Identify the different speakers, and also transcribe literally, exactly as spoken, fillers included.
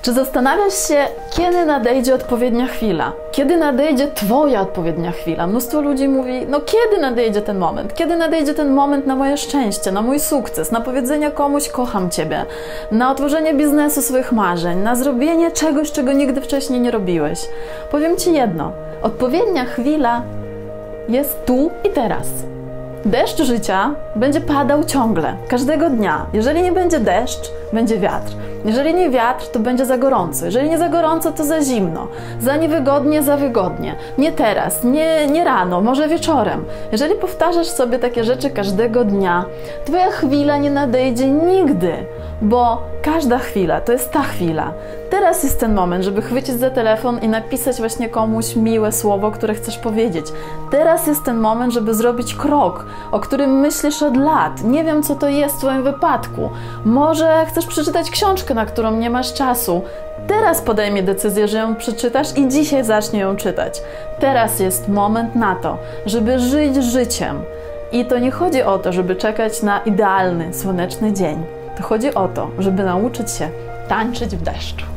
Speaker 1: Czy zastanawiasz się, kiedy nadejdzie odpowiednia chwila? Kiedy nadejdzie Twoja odpowiednia chwila? Mnóstwo ludzi mówi, no kiedy nadejdzie ten moment? Kiedy nadejdzie ten moment na moje szczęście, na mój sukces, na powiedzenie komuś kocham Ciebie, na otworzenie biznesu swoich marzeń, na zrobienie czegoś, czego nigdy wcześniej nie robiłeś? Powiem Ci jedno, odpowiednia chwila jest tu i teraz. Deszcz życia będzie padał ciągle, każdego dnia. Jeżeli nie będzie deszcz, będzie wiatr. Jeżeli nie wiatr, to będzie za gorąco. Jeżeli nie za gorąco, to za zimno. Za niewygodnie, za wygodnie. Nie teraz, nie, nie rano, może wieczorem. Jeżeli powtarzasz sobie takie rzeczy każdego dnia, Twoja chwila nie nadejdzie nigdy, bo każda chwila to jest ta chwila. Teraz jest ten moment, żeby chwycić za telefon i napisać właśnie komuś miłe słowo, które chcesz powiedzieć. Teraz jest ten moment, żeby zrobić krok, o którym myślisz od lat. Nie wiem, co to jest w Twoim wypadku. Może chcesz przeczytać książkę, na którą nie masz czasu. Teraz podejmij decyzję, że ją przeczytasz i dzisiaj zacznij ją czytać. Teraz jest moment na to, żeby żyć życiem. I to nie chodzi o to, żeby czekać na idealny, słoneczny dzień. To chodzi o to, żeby nauczyć się tańczyć w deszczu.